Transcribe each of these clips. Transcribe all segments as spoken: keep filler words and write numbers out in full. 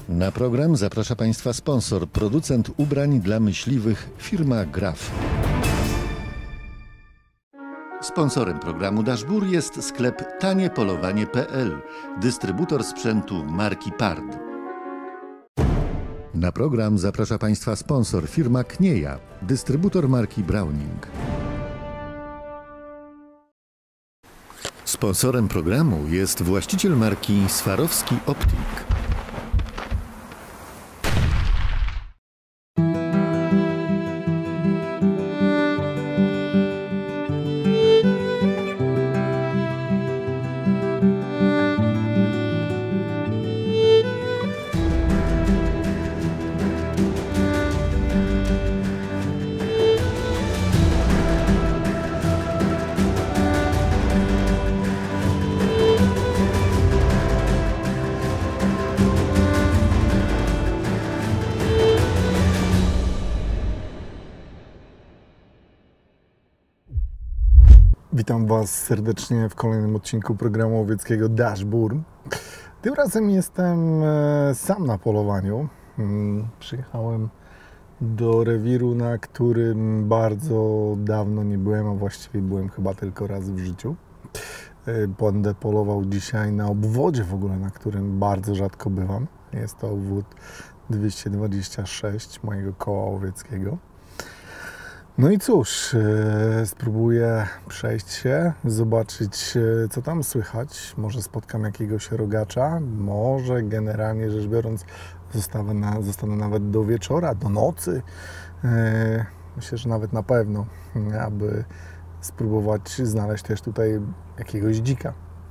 Na program zaprasza Państwa sponsor, producent ubrań dla myśliwych, firma Graf. Sponsorem programu Dashbur jest sklep taniepolowanie kropka p l, dystrybutor sprzętu marki Pard. Na program zaprasza Państwa sponsor, firma Knieja, dystrybutor marki Browning. Sponsorem programu jest właściciel marki Swarowski Optik. Witam Was serdecznie w kolejnym odcinku programu łowieckiego Dashbur. Tym razem jestem sam na polowaniu. Przyjechałem do rewiru, na którym bardzo dawno nie byłem, a właściwie byłem chyba tylko raz w życiu. Będę polował dzisiaj na obwodzie w ogóle, na którym bardzo rzadko bywam. Jest to obwód dwieście dwadzieścia sześć mojego koła łowieckiego. No i cóż, spróbuję przejść się, zobaczyć, co tam słychać. Może spotkam jakiegoś rogacza, może generalnie rzecz biorąc zostanę, na, zostanę nawet do wieczora, do nocy. Myślę, że nawet na pewno, aby spróbować znaleźć też tutaj jakiegoś dzika.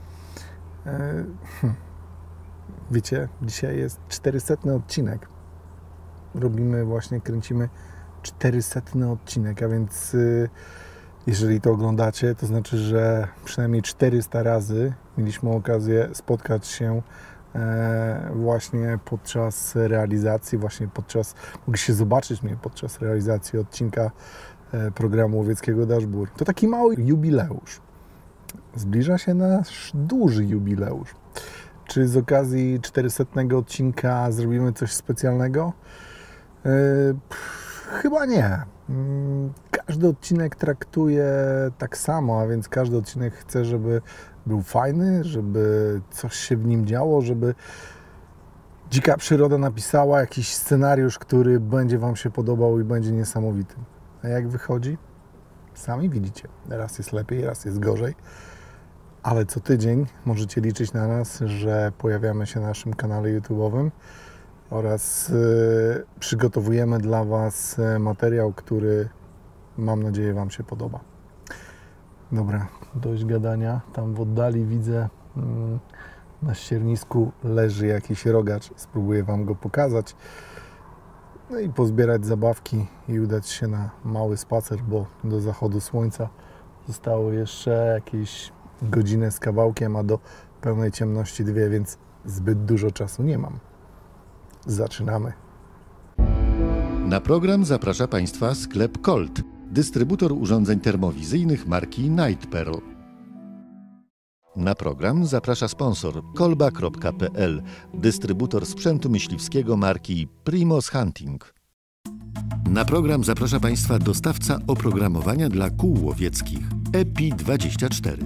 Wiecie, dzisiaj jest czterysetny odcinek. Robimy właśnie, kręcimy czterysetny odcinek, a więc y, jeżeli to oglądacie, to znaczy, że przynajmniej czterysta razy mieliśmy okazję spotkać się e, właśnie podczas realizacji, właśnie podczas, mogliście zobaczyć mnie podczas realizacji odcinka e, programu łowieckiego Dashbur. To taki mały jubileusz. Zbliża się nasz duży jubileusz. Czy z okazji czterysetnego odcinka zrobimy coś specjalnego? E, pff, Chyba nie. Każdy odcinek traktuję tak samo, a więc każdy odcinek chcę, żeby był fajny, żeby coś się w nim działo, żeby dzika przyroda napisała jakiś scenariusz, który będzie Wam się podobał i będzie niesamowity. A jak wychodzi? Sami widzicie. Raz jest lepiej, raz jest gorzej. Ale co tydzień możecie liczyć na nas, że pojawiamy się na naszym kanale YouTube'owym oraz y, przygotowujemy dla Was materiał, który mam nadzieję Wam się podoba. Dobra, dość gadania. Tam w oddali widzę y, na ściernisku leży jakiś rogacz. Spróbuję Wam go pokazać. No i pozbierać zabawki i udać się na mały spacer, bo do zachodu słońca zostało jeszcze jakieś godzinę z kawałkiem, a do pełnej ciemności dwie, więc zbyt dużo czasu nie mam. Zaczynamy. Na program zaprasza Państwa sklep Colt, dystrybutor urządzeń termowizyjnych marki Night Pearl. Na program zaprasza sponsor kolba kropka p l, dystrybutor sprzętu myśliwskiego marki Primos Hunting. Na program zaprasza Państwa dostawca oprogramowania dla kół łowieckich E P I dwadzieścia cztery.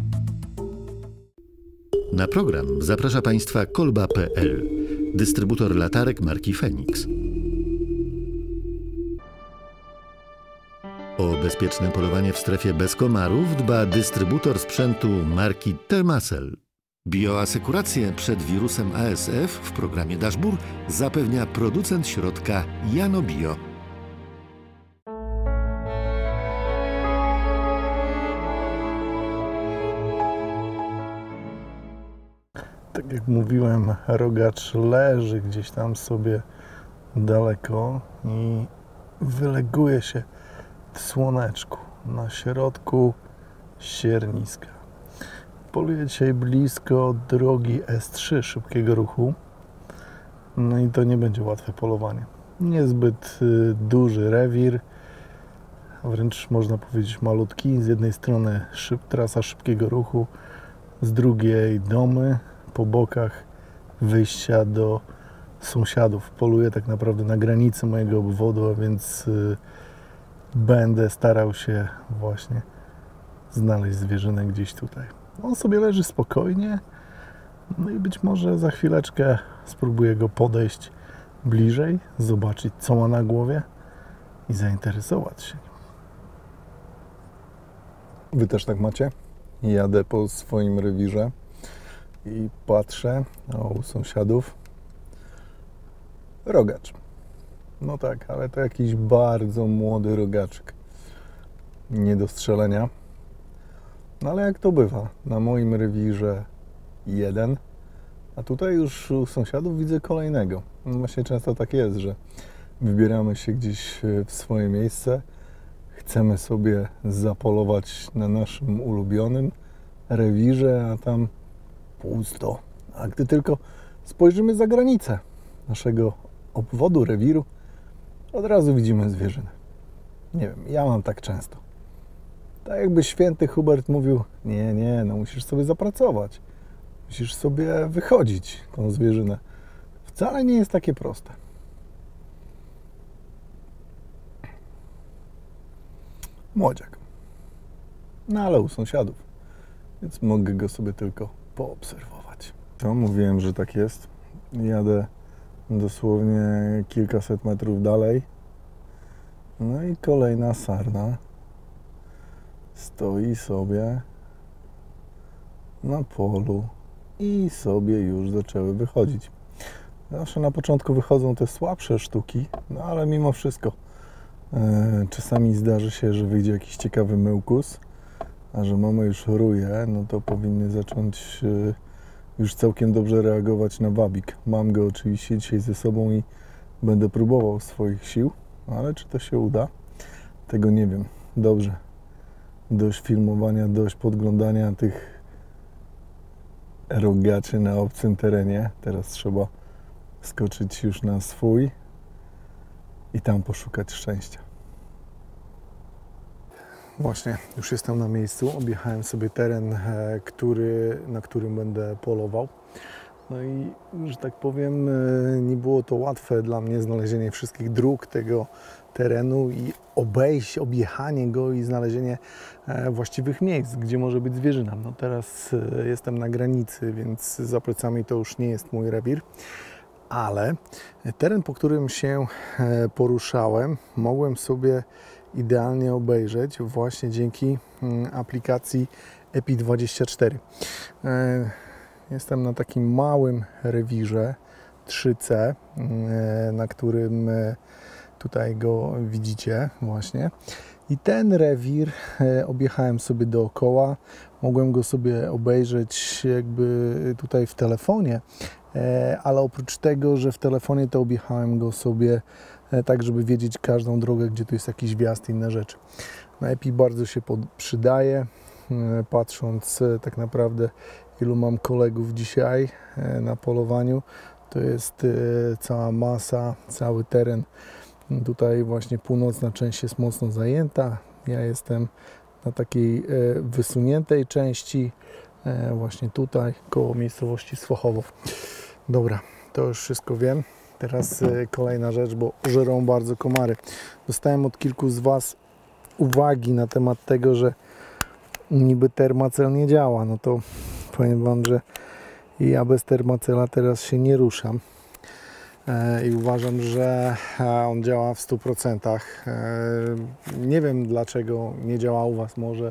Na program zaprasza Państwa kolba kropka p l, dystrybutor latarek marki Fenix. O bezpieczne polowanie w strefie bez komarów dba dystrybutor sprzętu marki Thermacell. Bioasekurację przed wirusem A S F w programie Dashbur zapewnia producent środka Janobio. Tak jak mówiłem, rogacz leży gdzieś tam sobie daleko i wyleguje się w słoneczku na środku ścierniska. Poluję dzisiaj blisko drogi S trzy szybkiego ruchu. No i to nie będzie łatwe polowanie. Niezbyt duży rewir, wręcz można powiedzieć malutki. Z jednej strony szyb, trasa szybkiego ruchu, z drugiej domy, po bokach wyjścia do sąsiadów. Poluję tak naprawdę na granicy mojego obwodu, a więc y, będę starał się właśnie znaleźć zwierzynę gdzieś tutaj. On sobie leży spokojnie, no i być może za chwileczkę spróbuję go podejść bliżej, zobaczyć, co ma na głowie i zainteresować się. Wy też tak macie? Jadę po swoim rewirze i patrzę, o, u sąsiadów rogacz. No tak, ale to jakiś bardzo młody rogaczek. Nie do strzelenia. No ale jak to bywa? Na moim rewirze jeden, a tutaj już u sąsiadów widzę kolejnego. No właśnie często tak jest, że wybieramy się gdzieś w swoje miejsce, chcemy sobie zapolować na naszym ulubionym rewirze, a tam pusto. A gdy tylko spojrzymy za granicę naszego obwodu, rewiru, od razu widzimy zwierzynę. Nie wiem, ja mam tak często. Tak jakby święty Hubert mówił, nie, nie, no musisz sobie zapracować. Musisz sobie wychodzić tą zwierzynę. Wcale nie jest takie proste. Młodziak. No ale u sąsiadów. Więc mogę go sobie tylko poobserwować. To mówiłem, że tak jest. Jadę dosłownie kilkaset metrów dalej. No i kolejna sarna stoi sobie na polu i sobie już zaczęły wychodzić. Zawsze na początku wychodzą te słabsze sztuki, no ale mimo wszystko e, czasami zdarzy się, że wyjdzie jakiś ciekawy myłkus, a że mama już ruje, no to powinny zacząć e, już całkiem dobrze reagować na wabik. Mam go oczywiście dzisiaj ze sobą i będę próbował swoich sił, ale czy to się uda? Tego nie wiem. Dobrze. Dość filmowania, dość podglądania tych rogaczy na obcym terenie. Teraz trzeba skoczyć już na swój i tam poszukać szczęścia. Właśnie, już jestem na miejscu. Objechałem sobie teren, który, na którym będę polował. No i, że tak powiem, nie było to łatwe dla mnie znalezienie wszystkich dróg tego terenu i obejść, objechanie go i znalezienie właściwych miejsc, gdzie może być zwierzyna. No teraz jestem na granicy, więc za plecami to już nie jest mój rewir, ale teren, po którym się poruszałem, mogłem sobie idealnie obejrzeć właśnie dzięki aplikacji Epi dwadzieścia cztery. Jestem na takim małym rewirze trzy C, na którym tutaj go widzicie właśnie. I ten rewir objechałem sobie dookoła. Mogłem go sobie obejrzeć jakby tutaj w telefonie, ale oprócz tego, że w telefonie, to objechałem go sobie tak, żeby wiedzieć każdą drogę, gdzie tu jest jakiś wjazd i inne rzeczy. Na Epi bardzo się przydaje, patrząc tak naprawdę, ilu mam kolegów dzisiaj na polowaniu. To jest cała masa, cały teren. Tutaj właśnie północna część jest mocno zajęta. Ja jestem na takiej wysuniętej części, właśnie tutaj, koło miejscowości Swochowo. Dobra, to już wszystko wiem. Teraz kolejna rzecz, bo żerą bardzo komary. Dostałem od kilku z Was uwagi na temat tego, że niby Thermacell nie działa. No to powiem Wam, że ja bez Thermacella teraz się nie ruszam. I uważam, że on działa w stu procentach. Nie wiem, dlaczego nie działa u Was. Może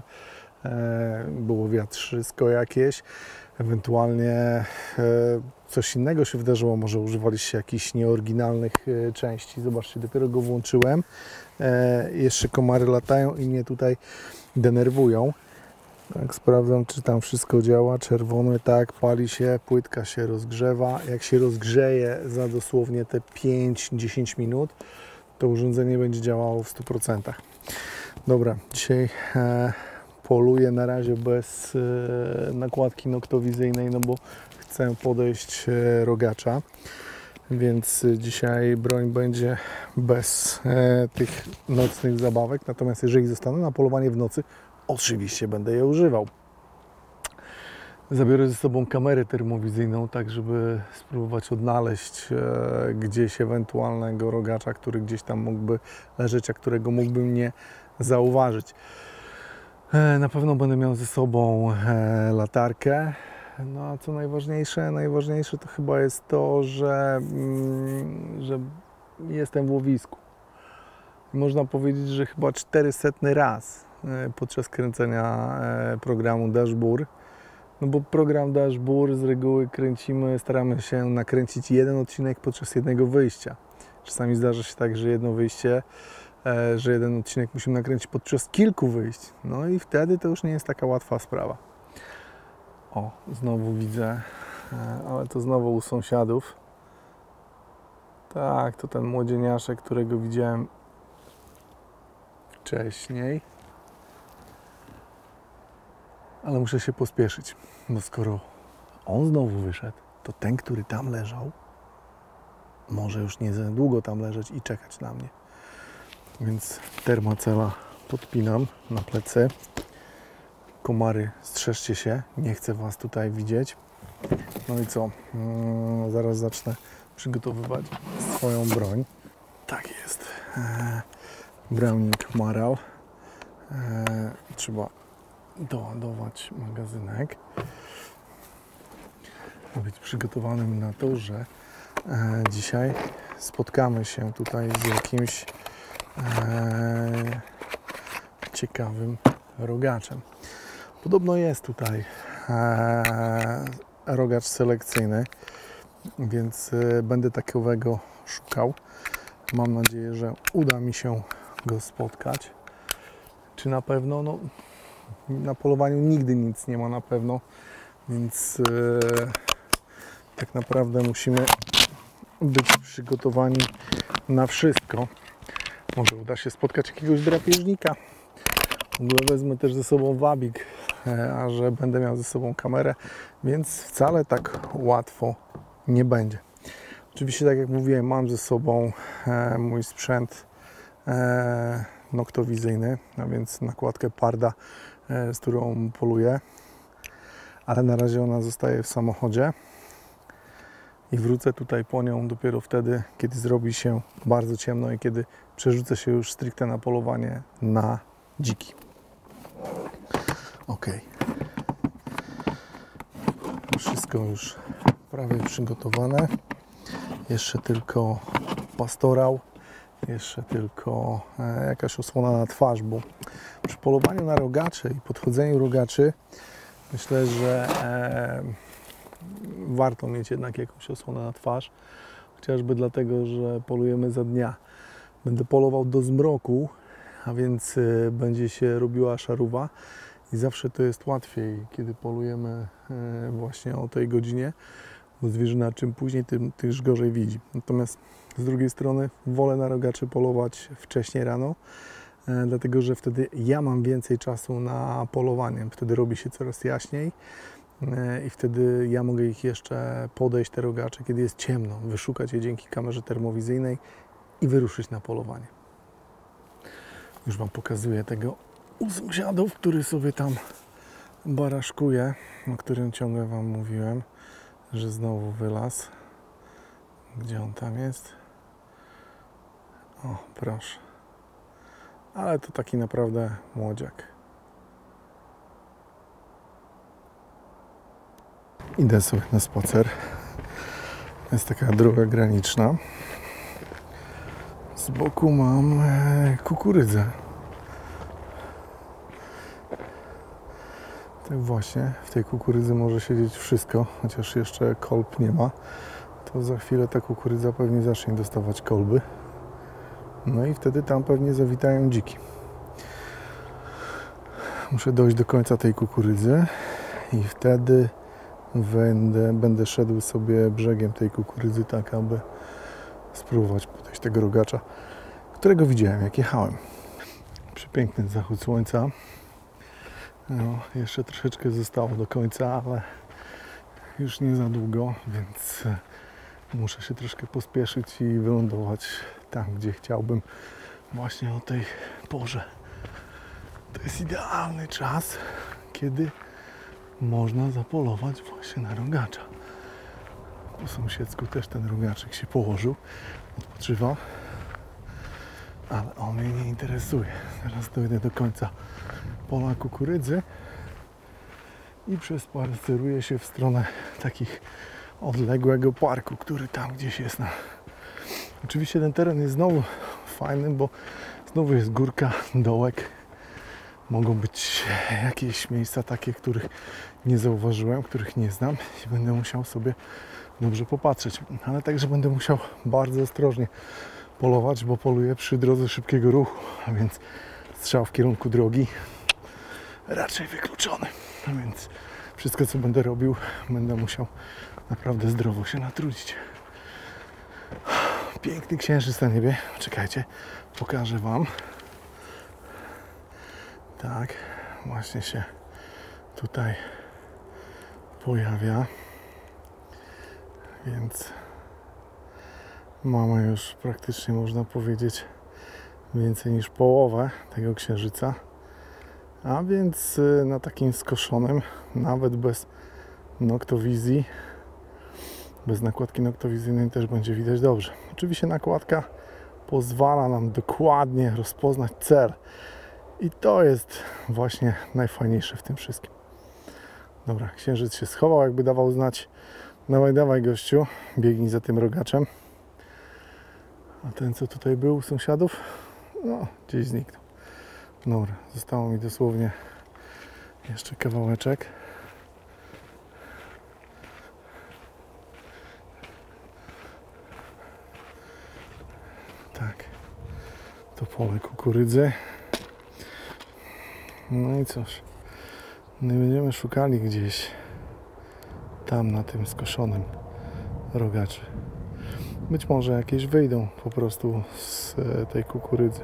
było wiatrzysko jakieś, ewentualnie coś innego się wydarzyło, może używaliście jakichś nieoryginalnych części. Zobaczcie, dopiero go włączyłem. Jeszcze komary latają i mnie tutaj denerwują. Tak, sprawdzam, czy tam wszystko działa. Czerwony, tak, pali się, płytka się rozgrzewa. Jak się rozgrzeje za dosłownie te pięć do dziesięciu minut, to urządzenie będzie działało w stu procentach. Dobra, dzisiaj e, poluję na razie bez e, nakładki noktowizyjnej, no bo chcę podejść e, rogacza. Więc dzisiaj broń będzie bez e, tych nocnych zabawek. Natomiast jeżeli zostanę na polowanie w nocy, oczywiście będę je używał. Zabiorę ze sobą kamerę termowizyjną, tak żeby spróbować odnaleźć e, gdzieś ewentualnego rogacza, który gdzieś tam mógłby leżeć, a którego mógłbym nie zauważyć. E, na pewno będę miał ze sobą e, latarkę. No a co najważniejsze, najważniejsze to chyba jest to, że, mm, że jestem w łowisku. Można powiedzieć, że chyba czterysetny raz e, podczas kręcenia e, programu Dashboard. No bo program Dashboard z reguły kręcimy, staramy się nakręcić jeden odcinek podczas jednego wyjścia. Czasami zdarza się tak, że jedno wyjście, e, że jeden odcinek musimy nakręcić podczas kilku wyjść. No i wtedy to już nie jest taka łatwa sprawa. O, znowu widzę, e, ale to znowu u sąsiadów. Tak, to ten młodzieniaszek, którego widziałem wcześniej. Ale muszę się pospieszyć, bo skoro on znowu wyszedł, to ten, który tam leżał, może już nie za długo tam leżeć i czekać na mnie. Więc termacela podpinam na plecy. Komary, strzeżcie się, nie chcę Was tutaj widzieć. No i co? Hmm, zaraz zacznę przygotowywać swoją broń. Tak jest. Eee, Browning Maral. Eee, trzeba doładować magazynek. Być przygotowanym na to, że e, dzisiaj spotkamy się tutaj z jakimś e, ciekawym rogaczem. Podobno jest tutaj e, rogacz selekcyjny, więc e, będę takowego szukał. Mam nadzieję, że uda mi się go spotkać. Czy na pewno? No, na polowaniu nigdy nic nie ma na pewno, więc e, tak naprawdę musimy być przygotowani na wszystko. Może uda się spotkać jakiegoś drapieżnika. W ogóle wezmę też ze sobą wabik, e, a że będę miał ze sobą kamerę, więc wcale tak łatwo nie będzie. Oczywiście, tak jak mówiłem, mam ze sobą e, mój sprzęt e, noktowizyjny, a więc nakładkę Parda, e, z którą poluję, ale na razie ona zostaje w samochodzie i wrócę tutaj po nią dopiero wtedy, kiedy zrobi się bardzo ciemno i kiedy przerzucę się już stricte na polowanie na dziki. Ok. Wszystko już prawie przygotowane. Jeszcze tylko pastorał, jeszcze tylko e, jakaś osłona na twarz, bo przy polowaniu na rogaczy i podchodzeniu rogaczy myślę, że e, warto mieć jednak jakąś osłonę na twarz, chociażby dlatego, że polujemy za dnia. Będę polował do zmroku, a więc e, będzie się robiła szarówa i zawsze to jest łatwiej, kiedy polujemy e, właśnie o tej godzinie, bo zwierzyna czym później, tym też gorzej widzi. Natomiast z drugiej strony wolę na rogaczy polować wcześniej rano, e, dlatego że wtedy ja mam więcej czasu na polowanie. Wtedy robi się coraz jaśniej e, i wtedy ja mogę ich jeszcze podejść, te rogacze, kiedy jest ciemno, wyszukać je dzięki kamerze termowizyjnej i wyruszyć na polowanie. Już Wam pokazuję tego u sąsiadów, który sobie tam baraszkuje, o którym ciągle Wam mówiłem, że znowu wylazł. Gdzie on tam jest? O, proszę. Ale to taki naprawdę młodziak. Idę sobie na spacer. Jest taka droga graniczna. Z boku mam kukurydzę. Tak właśnie, w tej kukurydzy może siedzieć wszystko, chociaż jeszcze kolb nie ma. To za chwilę ta kukurydza pewnie zacznie dostawać kolby. No i wtedy tam pewnie zawitają dziki. Muszę dojść do końca tej kukurydzy i wtedy będę, będę szedł sobie brzegiem tej kukurydzy tak, aby spróbować podejść tego rogacza, którego widziałem jak jechałem. Przepiękny zachód słońca. No, jeszcze troszeczkę zostało do końca, ale już nie za długo, więc muszę się troszkę pospieszyć i wylądować tam, gdzie chciałbym właśnie o tej porze. To jest idealny czas, kiedy można zapolować właśnie na rogacza. Po sąsiedzku też ten rogaczek się położył, odpoczywa, ale on mnie nie interesuje. Teraz dojdę do końca pola kukurydzy i przespaceruję się w stronę takich odległego parku, który tam gdzieś jest. Na... Oczywiście ten teren jest znowu fajny, bo znowu jest górka, dołek. Mogą być jakieś miejsca takie, których nie zauważyłem, których nie znam i będę musiał sobie dobrze popatrzeć. Ale także będę musiał bardzo ostrożnie polować, bo poluję przy drodze szybkiego ruchu, a więc strzał w kierunku drogi raczej wykluczony. A więc wszystko, co będę robił, będę musiał naprawdę zdrowo się natrudzić. Piękny księżyc na niebie. Czekajcie, pokażę Wam. Tak, właśnie się tutaj pojawia. Więc mamy już praktycznie, można powiedzieć, więcej niż połowę tego księżyca. A więc na takim skoszonym, nawet bez noktowizji, bez nakładki noktowizyjnej też będzie widać dobrze. Oczywiście nakładka pozwala nam dokładnie rozpoznać cel. I to jest właśnie najfajniejsze w tym wszystkim. Dobra, księżyc się schował, jakby dawał znać: dawaj, dawaj gościu, biegnij za tym rogaczem. A ten, co tutaj był u sąsiadów, no, gdzieś zniknął. Dobra, zostało mi dosłownie jeszcze kawałeczek. Tak, to pole kukurydzy. No i cóż, nie będziemy szukali gdzieś tam na tym skoszonym rogaczy. Być może jakieś wyjdą po prostu z tej kukurydzy.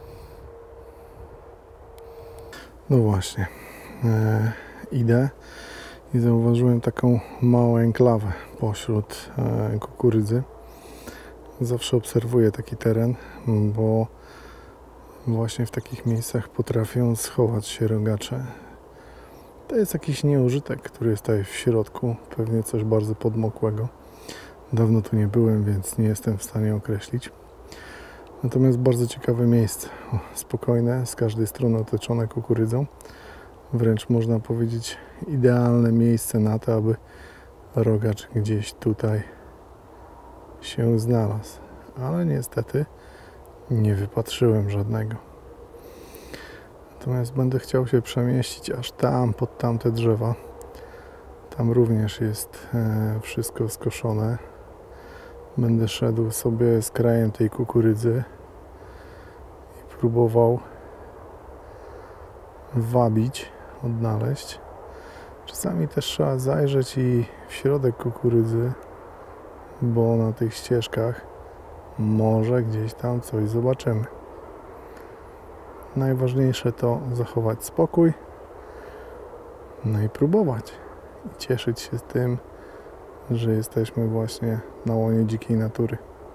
No właśnie, e, idę i zauważyłem taką małą enklawę pośród e, kukurydzy. Zawsze obserwuję taki teren, bo właśnie w takich miejscach potrafią schować się rogacze. To jest jakiś nieużytek, który jest tutaj w środku, pewnie coś bardzo podmokłego. Dawno tu nie byłem, więc nie jestem w stanie określić. Natomiast bardzo ciekawe miejsce, o, spokojne, z każdej strony otoczone kukurydzą. Wręcz można powiedzieć idealne miejsce na to, aby rogacz gdzieś tutaj się znalazł. Ale niestety nie wypatrzyłem żadnego. Natomiast będę chciał się przemieścić aż tam, pod tamte drzewa. Tam również jest e, wszystko skoszone. Będę szedł sobie z krajem tej kukurydzy i próbował wabić, odnaleźć. Czasami też trzeba zajrzeć i w środek kukurydzy, bo na tych ścieżkach może gdzieś tam coś zobaczymy. Najważniejsze to zachować spokój, no i próbować. I cieszyć się tym, że jesteśmy właśnie na łonie dzikiej natury.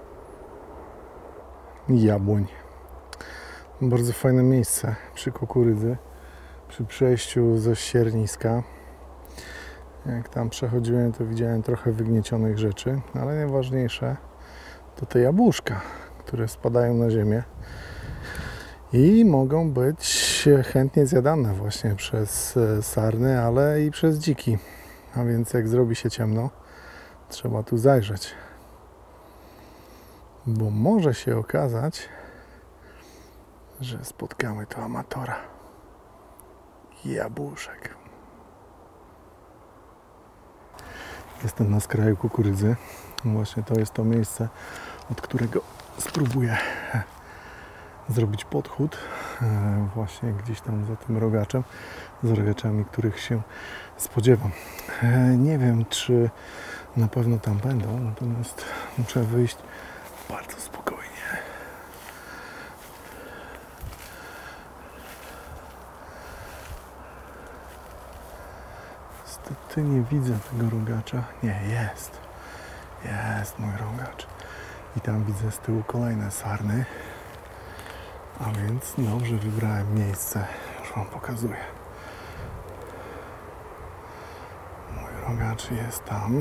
Jabłoń. Bardzo fajne miejsce przy kukurydzy, przy przejściu ze ścierniska. Jak tam przechodziłem, to widziałem trochę wygniecionych rzeczy, ale najważniejsze to te jabłuszka, które spadają na ziemię i mogą być chętnie zjadane właśnie przez sarny, ale i przez dziki. A więc jak zrobi się ciemno, trzeba tu zajrzeć, bo może się okazać, że spotkamy tu amatora jabłuszek. Jestem na skraju kukurydzy. Właśnie to jest to miejsce, od którego spróbuję zrobić podchód właśnie gdzieś tam za tym rogaczem, z rogaczami, których się spodziewam. Nie wiem, czy na pewno tam będą, natomiast muszę wyjść bardzo spokojnie. Niestety nie widzę tego rogacza. Nie, jest. Jest mój rogacz. I tam widzę z tyłu kolejne sarny. A więc dobrze wybrałem miejsce. Już Wam pokazuję. rogacz jest tam.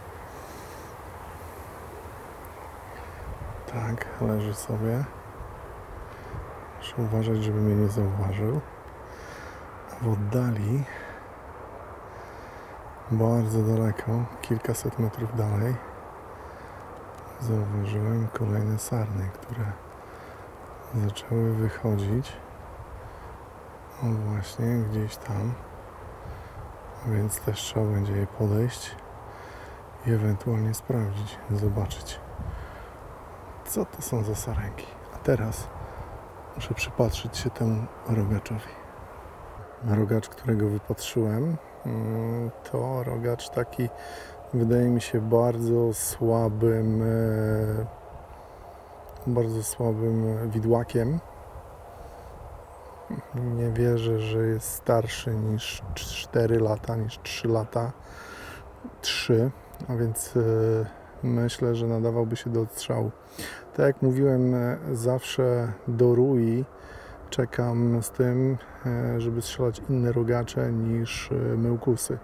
Tak, leży sobie. Muszę uważać, żeby mnie nie zauważył. A w oddali, bardzo daleko, kilkaset metrów dalej, zauważyłem kolejne sarny, które zaczęły wychodzić. O właśnie, gdzieś tam. Więc też trzeba będzie je podejść i ewentualnie sprawdzić, zobaczyć, co to są za sarenki. A teraz muszę przypatrzyć się temu rogaczowi. Rogacz, którego wypatrzyłem, to rogacz taki, wydaje mi się, bardzo słabym, bardzo słabym widłakiem. Nie wierzę, że jest starszy niż cztery lata, niż trzy lata. trzy, a więc myślę, że nadawałby się do odstrzału. Tak jak mówiłem, zawsze do rui czekam z tym, żeby strzelać inne rogacze niż myłkusy.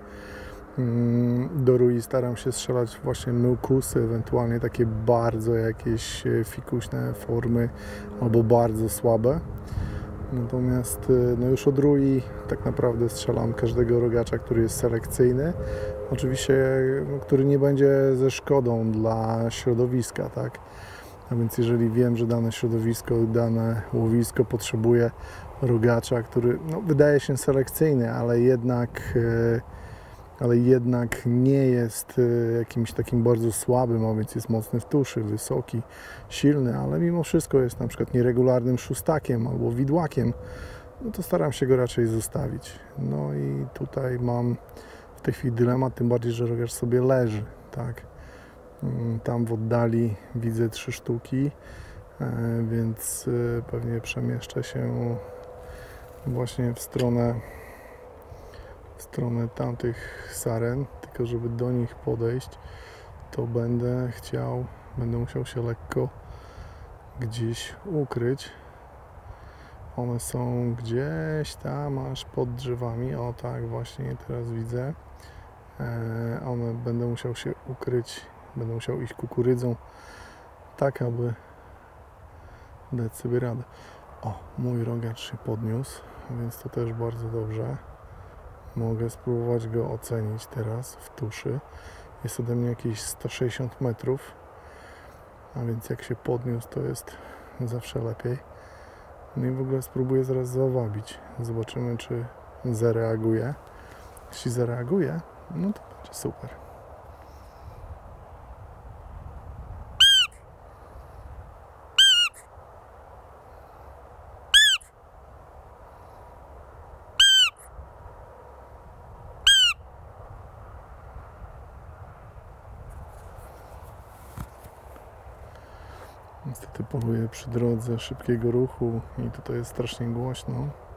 Do rui staram się strzelać właśnie myłkusy, ewentualnie takie bardzo jakieś fikuśne formy albo bardzo słabe. Natomiast no już od rui tak naprawdę strzelam każdego rogacza, który jest selekcyjny. Oczywiście, no, który nie będzie ze szkodą dla środowiska, tak? A więc jeżeli wiem, że dane środowisko, dane łowisko potrzebuje rogacza, który no, wydaje się selekcyjny, ale jednak, ale jednak nie jest jakimś takim bardzo słabym, a więc jest mocny w tuszy, wysoki, silny, ale mimo wszystko jest na przykład nieregularnym szóstakiem albo widłakiem, no to staram się go raczej zostawić. No i tutaj mam w tej chwili dylemat, tym bardziej, że rogacz sobie leży, tak? Tam w oddali widzę trzy sztuki, więc pewnie przemieszczę się właśnie w stronę, w stronę tamtych saren, tylko żeby do nich podejść, to będę chciał, będę musiał się lekko gdzieś ukryć. One są gdzieś tam aż pod drzewami, o tak właśnie teraz widzę. One będę musiał się ukryć, będę musiał iść kukurydzą, tak aby dać sobie radę. O, mój rogacz się podniósł, więc to też bardzo dobrze. Mogę spróbować go ocenić teraz w tuszy. Jest ode mnie jakieś sto sześćdziesiąt metrów, a więc jak się podniósł, to jest zawsze lepiej. No i w ogóle spróbuję zaraz zawabić. Zobaczymy, czy zareaguje. Jeśli zareaguje, no to będzie super. Niestety poluję przy drodze szybkiego ruchu i tutaj jest strasznie głośno.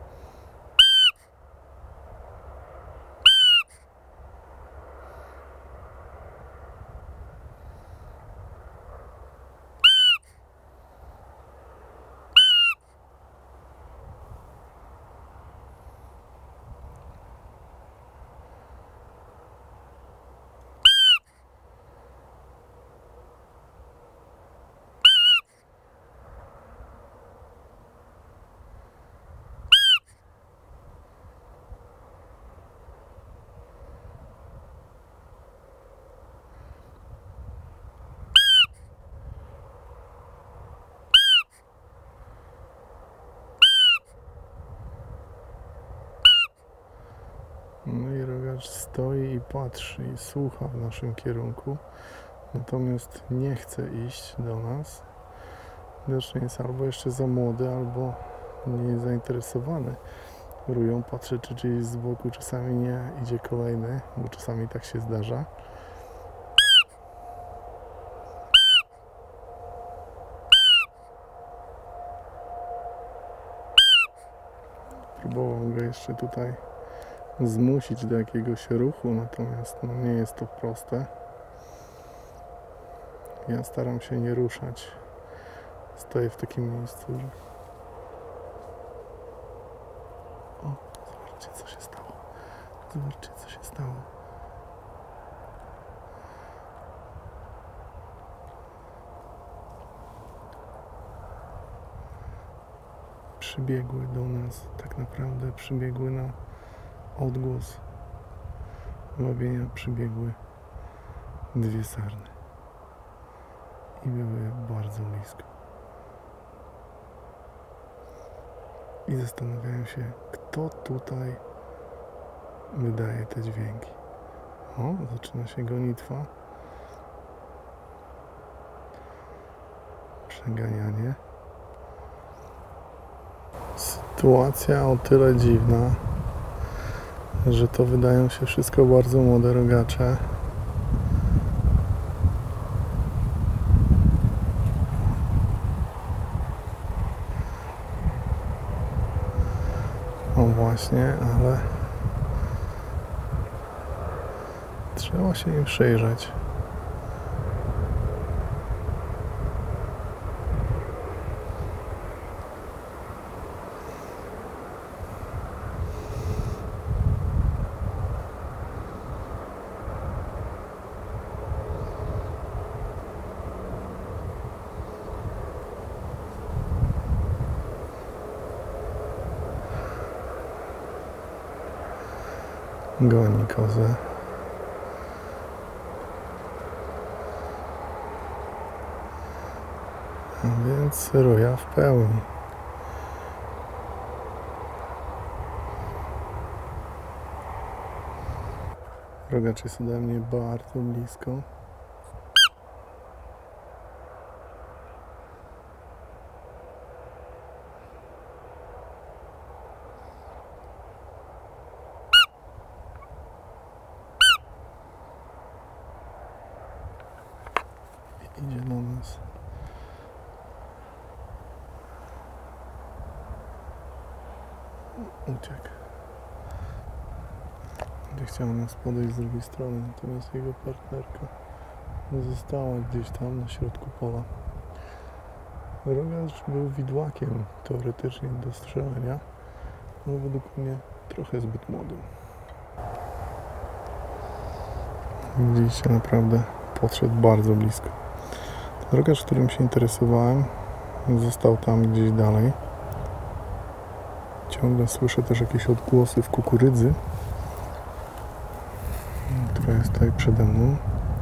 No i rogacz stoi i patrzy i słucha w naszym kierunku, natomiast nie chce iść do nas. Widocznie jest albo jeszcze za młody, albo nie jest zainteresowany rują. Patrzę, czy gdzieś z boku czasami nie idzie kolejny, bo czasami tak się zdarza. Próbował go jeszcze tutaj zmusić do jakiegoś ruchu, natomiast no, nie jest to proste. Ja staram się nie ruszać. Stoję w takim miejscu, że... O, zobaczcie, co się stało. Zobaczcie, co się stało. przybiegły do nas, tak naprawdę przybiegły na odgłos wabienia, przybiegły dwie sarny i były bardzo blisko. I zastanawiałem się, kto tutaj wydaje te dźwięki. O, zaczyna się gonitwa. Przeganianie. Sytuacja o tyle dziwna, że to wydają się wszystko bardzo młode rogacze. O właśnie, ale trzeba się im przyjrzeć. Goni kozę. A więc ruja w pełni. Rogacz jest ode mnie bardzo blisko. Idzie do nas. Uciekł. Będzie chciał nas podejść z drugiej strony, natomiast jego partnerka została gdzieś tam na środku pola. Rogacz był widłakiem teoretycznie do strzelenia, no według mnie trochę zbyt młodym. Widzicie, naprawdę podszedł bardzo blisko. Rogacz, którym się interesowałem, został tam gdzieś dalej. Ciągle słyszę też jakieś odgłosy w kukurydzy, która jest tutaj przede mną.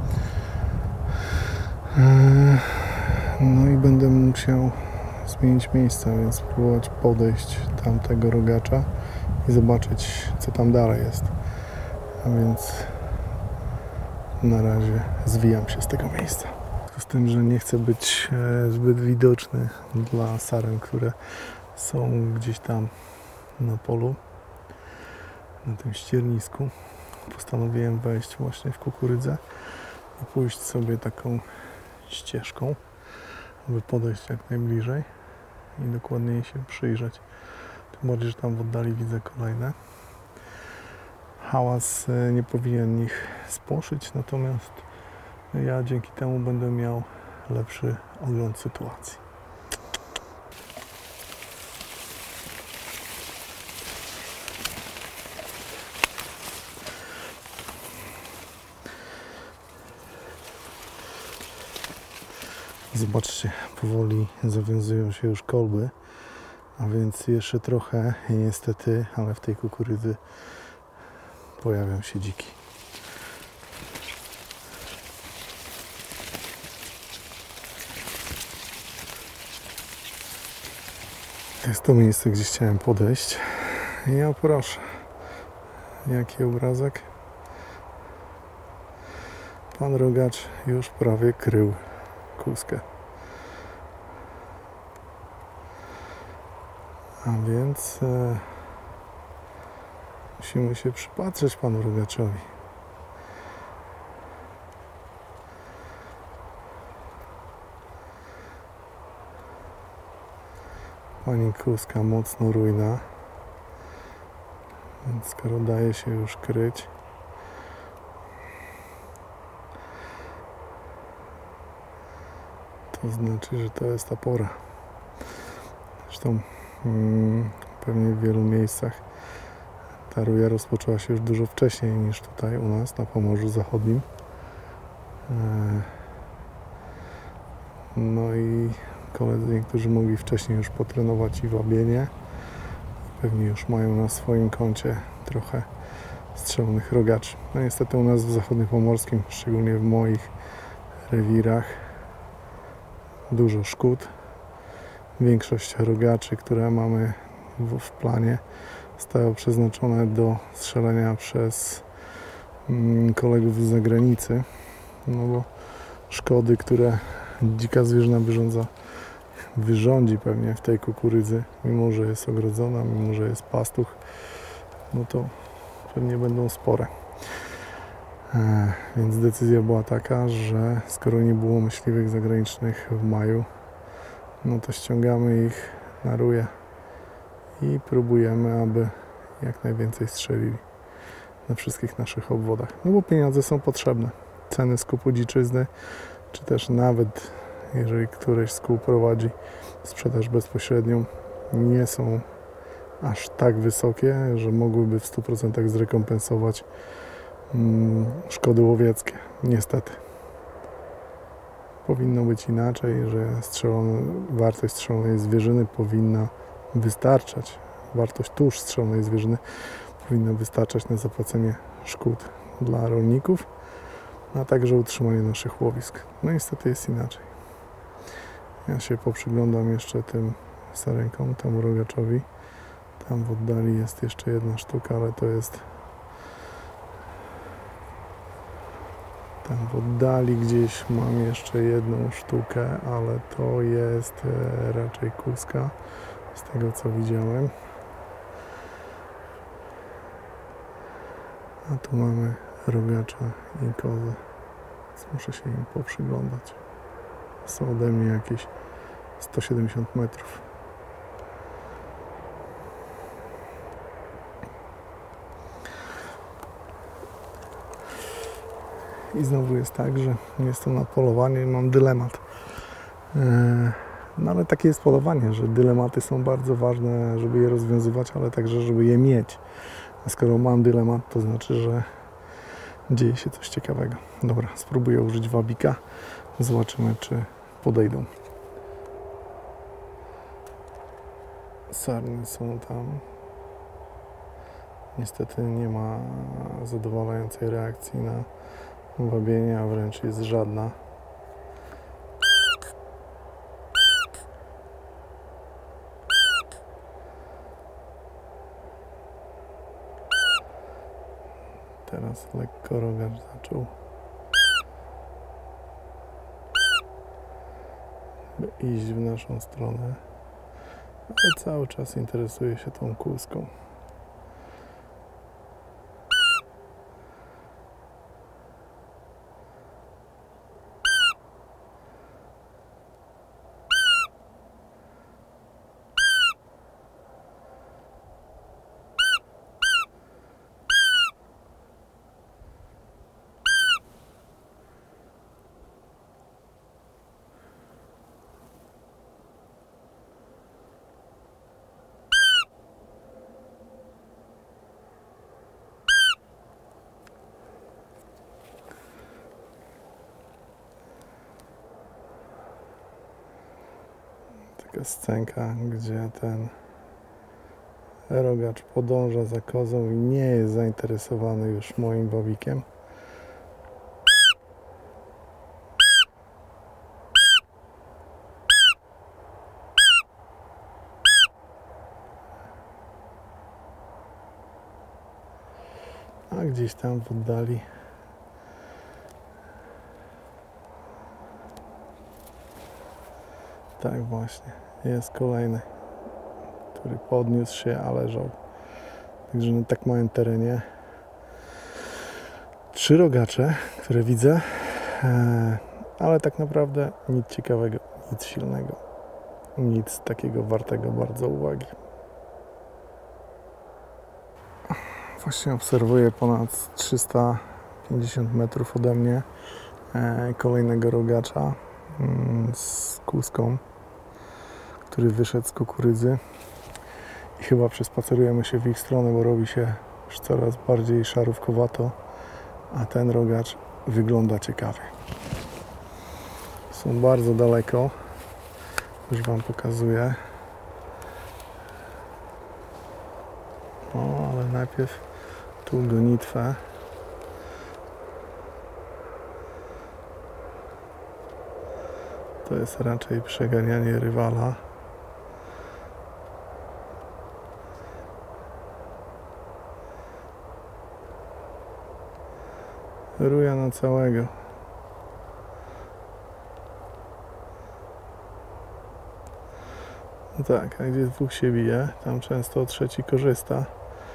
No i będę musiał zmienić miejsca, więc spróbować podejść tamtego rogacza i zobaczyć, co tam dalej jest. A więc na razie zwijam się z tego miejsca. Z tym, że nie chcę być zbyt widoczny dla saren, które są gdzieś tam na polu, na tym ściernisku, postanowiłem wejść właśnie w kukurydzę i pójść sobie taką ścieżką, aby podejść jak najbliżej i dokładniej się przyjrzeć. Tym bardziej, że tam w oddali widzę kolejne. Hałas nie powinien ich spłoszyć, natomiast ja dzięki temu będę miał lepszy ogląd sytuacji. Zobaczcie, powoli zawiązują się już kolby, a więc jeszcze trochę i niestety, ale w tej kukurydzy pojawią się dziki. Jest to miejsce, gdzie chciałem podejść. I o proszę, jaki obrazek. Pan rogacz już prawie krył kózkę. A więc e, musimy się przypatrzeć panu rogaczowi. Pani kózka mocno rujna, więc skoro daje się już kryć, to znaczy, że to jest ta pora. Zresztą hmm, pewnie w wielu miejscach ta ruja rozpoczęła się już dużo wcześniej niż tutaj u nas na Pomorzu Zachodnim. No i koledzy niektórzy mogli wcześniej już potrenować i wabienie, pewnie już mają na swoim koncie trochę strzelonych rogaczy. No niestety u nas w zachodniopomorskim, szczególnie w moich rewirach, dużo szkód. Większość rogaczy, które mamy w, w planie, zostało przeznaczone do strzelania przez mm, kolegów z zagranicy. No bo szkody, które dzika zwierzyna wyrządza, wyrządzi pewnie w tej kukurydzy, mimo że jest ogrodzona, mimo że jest pastuch, no to pewnie będą spore. E, więc decyzja była taka, że skoro nie było myśliwych zagranicznych w maju, no to ściągamy ich na ruje i próbujemy, aby jak najwięcej strzelili na wszystkich naszych obwodach. No bo pieniądze są potrzebne. Ceny skupu dziczyzny, czy też nawet jeżeli któreś z kół prowadzi sprzedaż bezpośrednią, nie są aż tak wysokie, że mogłyby w stu procentach zrekompensować mm, szkody łowieckie. Niestety. Powinno być inaczej, że strzelone, wartość strzelonej zwierzyny powinna wystarczać. Wartość tusz strzelonej zwierzyny powinna wystarczać na zapłacenie szkód dla rolników, a także utrzymanie naszych łowisk. No niestety jest inaczej. Ja się poprzyglądam jeszcze tym sarenkom, temu rogaczowi. Tam w oddali jest jeszcze jedna sztuka, ale to jest tam w oddali gdzieś mam jeszcze jedną sztukę, ale to jest raczej kuska z tego co widziałem. A tu mamy rogacza i kozę, więc muszę się im poprzyglądać. Są ode mnie jakieś sto siedemdziesiąt metrów. I znowu jest tak, że jestem na polowaniu i mam dylemat. No ale takie jest polowanie, że dylematy są bardzo ważne, żeby je rozwiązywać, ale także, żeby je mieć. A skoro mam dylemat, to znaczy, że dzieje się coś ciekawego. Dobra, spróbuję użyć wabika. Zobaczymy, czy podejdą. Sarny są tam. Niestety nie ma zadowalającej reakcji na wabienie, a wręcz jest żadna. Teraz lekko rogacz zaczął iść w naszą stronę, ale cały czas interesuje się tą kłuską. Taka scenka, gdzie ten rogacz podąża za kozą i nie jest zainteresowany już moim wabikiem. A gdzieś tam w oddali tak właśnie, jest kolejny, który podniósł się, a leżał. Także na tak małym terenie trzy rogacze, które widzę, ale tak naprawdę nic ciekawego, nic silnego, nic takiego wartego bardzo uwagi. Właśnie obserwuję ponad trzysta pięćdziesiąt metrów ode mnie kolejnego rogacza z kłuską, który wyszedł z kukurydzy i chyba przespacerujemy się w ich stronę, bo robi się już coraz bardziej szarówkowato, a ten rogacz wygląda ciekawie. Są bardzo daleko, już Wam pokazuję. najpierw tu gonitwę. To jest raczej przeganianie rywala. Ruja na całego. No tak, a gdzie dwóch się bije, tam często trzeci korzysta.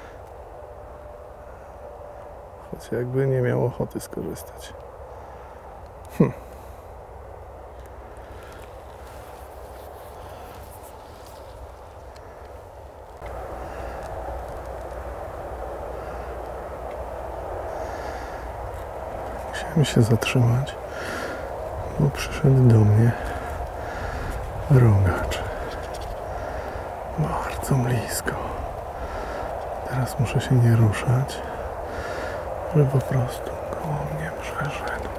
Choć jakby nie miał ochoty skorzystać. Hm. Musiałem się zatrzymać, bo przyszedł do mnie rogacz. Bardzo blisko. Teraz muszę się nie ruszać, żeby po prostu koło mnie przeszedł.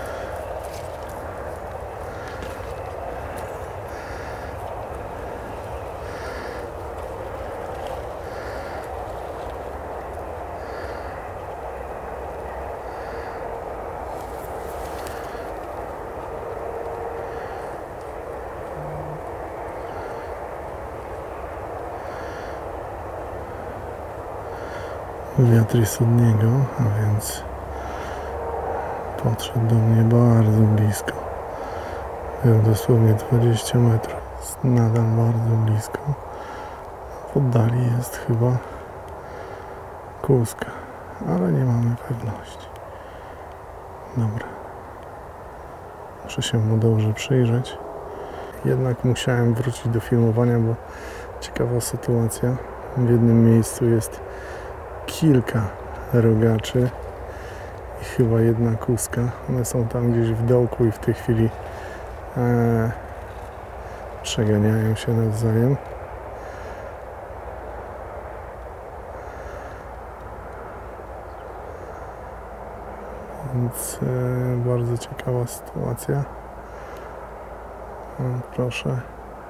Wiatr jest od niego, a więc podszedł do mnie bardzo blisko. Był dosłownie dwadzieścia metrów. Jest nadal bardzo blisko. W oddali jest chyba kózka, ale nie mamy pewności. Dobra. Muszę się mu dobrze przyjrzeć. Jednak musiałem wrócić do filmowania, bo ciekawa sytuacja. W jednym miejscu jest kilka rogaczy i chyba jedna kózka. One są tam gdzieś w dołku i w tej chwili e, przeganiają się nawzajem. Więc e, bardzo ciekawa sytuacja. O, proszę.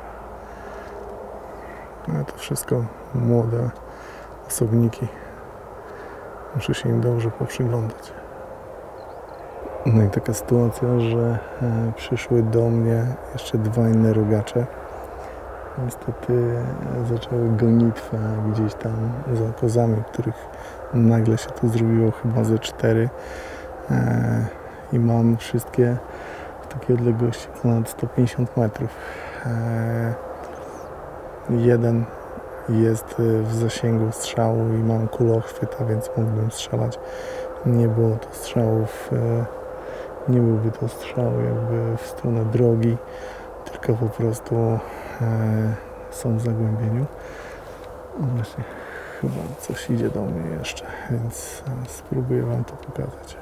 Ale to wszystko młode osobniki. Muszę się im dobrze poprzyglądać. No i taka sytuacja, że e, przyszły do mnie jeszcze dwa inne rogacze. Niestety e, zaczęły gonitwę gdzieś tam za kozami, których nagle się tu zrobiło chyba ze cztery. E, I mam wszystkie w takiej odległości ponad sto pięćdziesiąt metrów. E, jeden jest w zasięgu strzału i mam kulochwyt, a więc mógłbym strzelać. Nie było to strzałów, nie byłby to strzał jakby w stronę drogi, tylko po prostu są w zagłębieniu. Właśnie, chyba coś idzie do mnie jeszcze, więc spróbuję wam to pokazać.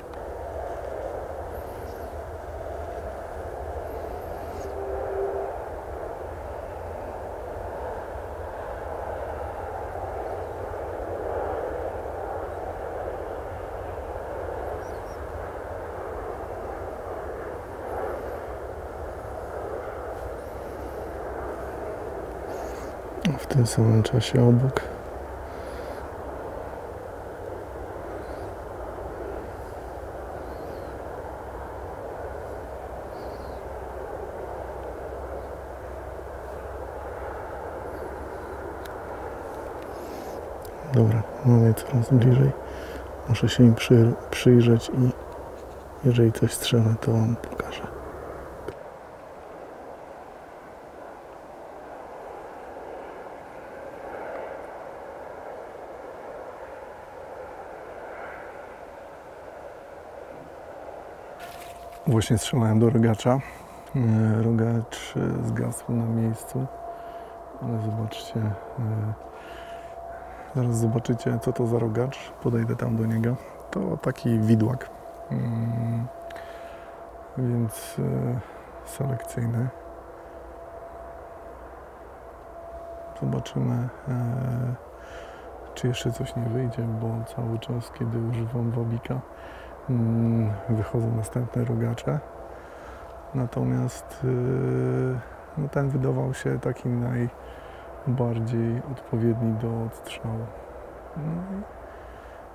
W tym samym czasie obok dobra, mamy coraz bliżej. Muszę się im przy, przyjrzeć i jeżeli coś strzelę, to wam pokażę. Właśnie strzelałem do rogacza. Rogacz zgasł na miejscu. Ale zobaczcie, zaraz zobaczycie, co to za rogacz. Podejdę tam do niego. To taki widłak. Więc selekcyjny. Zobaczymy, czy jeszcze coś nie wyjdzie, bo cały czas, kiedy używam wabika, wychodzą następne rogacze. Natomiast no, ten wydawał się taki najbardziej odpowiedni do odstrzału. No i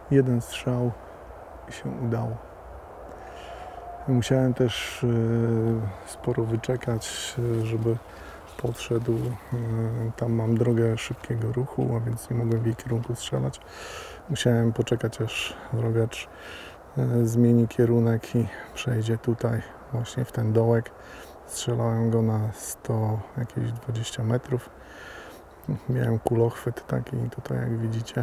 jeden strzał i się udało. Musiałem też sporo wyczekać, żeby podszedł. Tam mam drogę szybkiego ruchu, a więc nie mogłem w jej kierunku strzelać. Musiałem poczekać, aż rogacz zmieni kierunek i przejdzie tutaj właśnie w ten dołek. Strzelałem go na sto, jakieś dwadzieścia metrów. Miałem kulochwyt taki tutaj, jak widzicie.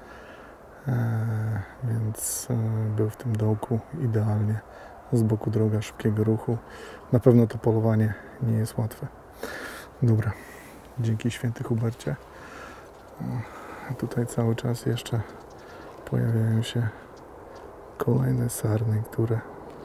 E, więc e, był w tym dołku idealnie z boku droga szybkiego ruchu. Na pewno to polowanie nie jest łatwe. Dobra, dzięki święty Hubercie. A tutaj cały czas jeszcze pojawiają się kolejne sarny, które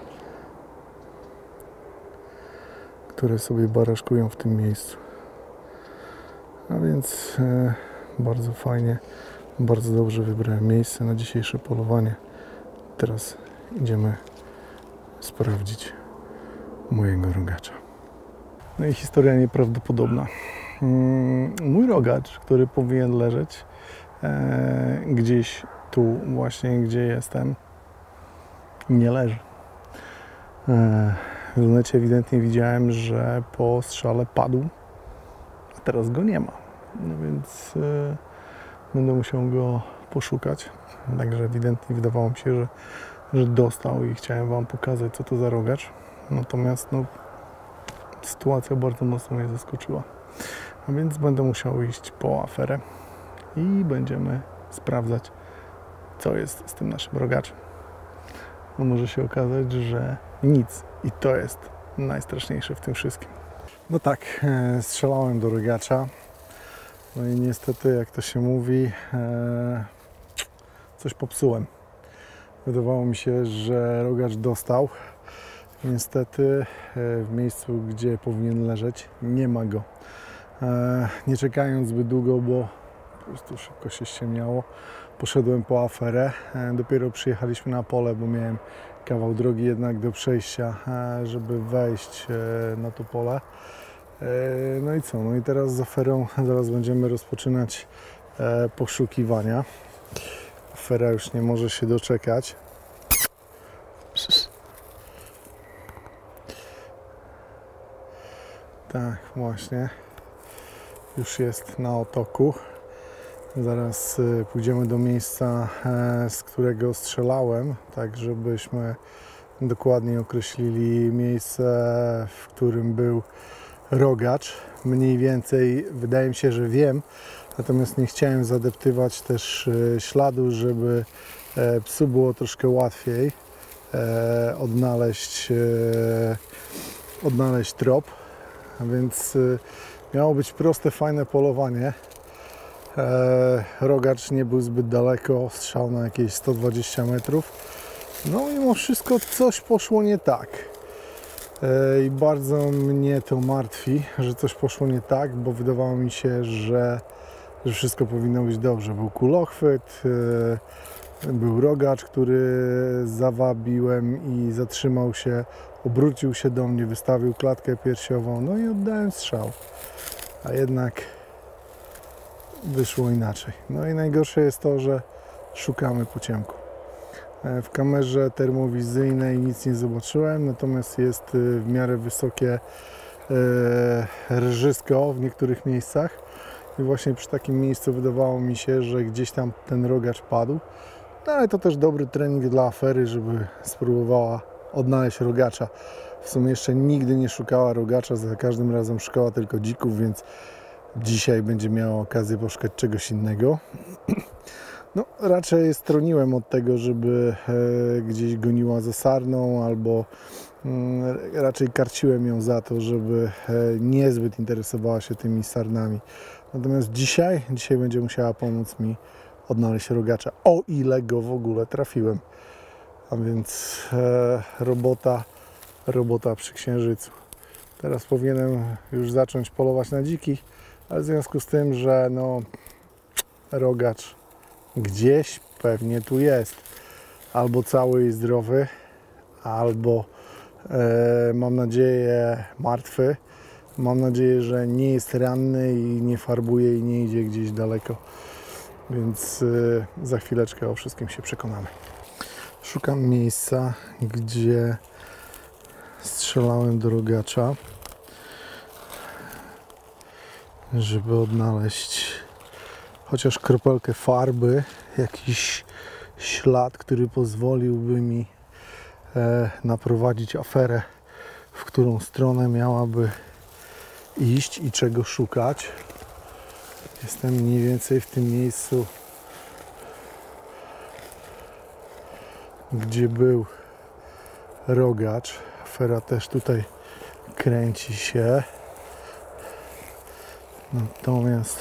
które sobie baraszkują w tym miejscu. A więc e, bardzo fajnie, bardzo dobrze wybrałem miejsce na dzisiejsze polowanie. Teraz idziemy sprawdzić mojego rogacza. No i historia nieprawdopodobna. Mój rogacz, który powinien leżeć e, gdzieś tu właśnie, gdzie jestem, nie leży. E, w lunecie ewidentnie widziałem, że po strzale padł, a teraz go nie ma. No więc e, będę musiał go poszukać. Także ewidentnie wydawało mi się, że, że dostał i chciałem Wam pokazać, co to za rogacz. Natomiast no, sytuacja bardzo mocno mnie zaskoczyła. A więc będę musiał iść po aferę i będziemy sprawdzać, co jest z tym naszym rogaczem. No może się okazać, że nic. I to jest najstraszniejsze w tym wszystkim. No tak, e, strzelałem do rogacza. No i niestety, jak to się mówi, e, coś popsułem. Wydawało mi się, że rogacz dostał. Niestety w miejscu, gdzie powinien leżeć, nie ma go. Nie czekając zbyt długo, bo po prostu szybko się ściemniało, poszedłem po aferę. Dopiero przyjechaliśmy na pole, bo miałem kawał drogi jednak do przejścia, żeby wejść na to pole. No i co? No i teraz z aferą zaraz będziemy rozpoczynać poszukiwania. Afera już nie może się doczekać. Tak, właśnie. Już jest na otoku. Zaraz pójdziemy do miejsca, z którego strzelałem, tak żebyśmy dokładnie określili miejsce, w którym był rogacz. Mniej więcej wydaje mi się, że wiem, natomiast nie chciałem zadeptywać też śladu, żeby psu było troszkę łatwiej odnaleźć, odnaleźć trop. A więc miało być proste, fajne polowanie. Rogacz nie był zbyt daleko, strzał na jakieś sto dwadzieścia metrów. No mimo wszystko coś poszło nie tak. I bardzo mnie to martwi, że coś poszło nie tak, bo wydawało mi się, że, że wszystko powinno być dobrze. Był kulochwyt, był rogacz, który zawabiłem i zatrzymał się, obrócił się do mnie, wystawił klatkę piersiową, no i oddałem strzał. A jednak wyszło inaczej. No i najgorsze jest to, że szukamy po ciemku. W kamerze termowizyjnej nic nie zobaczyłem, natomiast jest w miarę wysokie rżysko w niektórych miejscach. I właśnie przy takim miejscu wydawało mi się, że gdzieś tam ten rogacz padł. No ale to też dobry trening dla afery, żeby spróbowała odnaleźć rogacza. W sumie jeszcze nigdy nie szukała rogacza, za każdym razem szukała tylko dzików, więc dzisiaj będzie miała okazję poszukać czegoś innego. No, raczej stroniłem od tego, żeby e, gdzieś goniła za sarną, albo mm, raczej karciłem ją za to, żeby e, niezbyt interesowała się tymi sarnami. Natomiast dzisiaj, dzisiaj będzie musiała pomóc mi odnaleźć rogacza, o ile go w ogóle trafiłem. A więc e, robota, robota przy księżycu. Teraz powinienem już zacząć polować na dziki, ale w związku z tym, że no, rogacz gdzieś pewnie tu jest. Albo cały i zdrowy, albo e, mam nadzieję martwy. Mam nadzieję, że nie jest ranny i nie farbuje i nie idzie gdzieś daleko. Więc yy, za chwileczkę o wszystkim się przekonamy. Szukam miejsca, gdzie strzelałem do rogacza, żeby odnaleźć chociaż kropelkę farby, jakiś ślad, który pozwoliłby mi e, naprowadzić aferę, w którą stronę miałaby iść i czego szukać. Jestem mniej więcej w tym miejscu, gdzie był rogacz. Afera też tutaj kręci się. Natomiast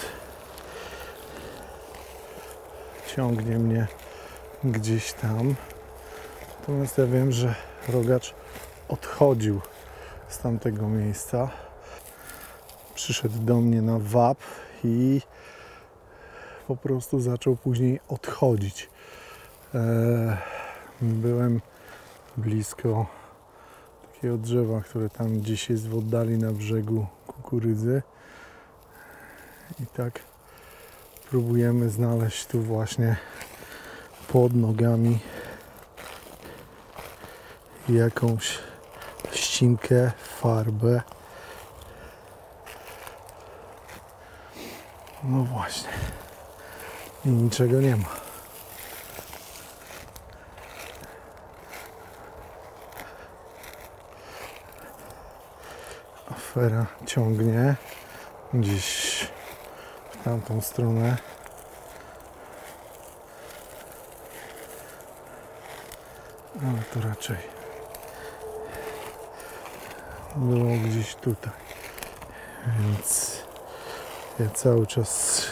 ciągnie mnie gdzieś tam. Natomiast ja wiem, że rogacz odchodził z tamtego miejsca. Przyszedł do mnie na wap i po prostu zaczął później odchodzić. Byłem blisko takiego drzewa, które tam gdzieś jest w oddali na brzegu kukurydzy. I tak próbujemy znaleźć tu właśnie pod nogami jakąś ścinkę, farbę. No właśnie. I niczego nie ma. Afera ciągnie gdzieś w tamtą stronę. Ale to raczej było gdzieś tutaj. Więc ja cały czas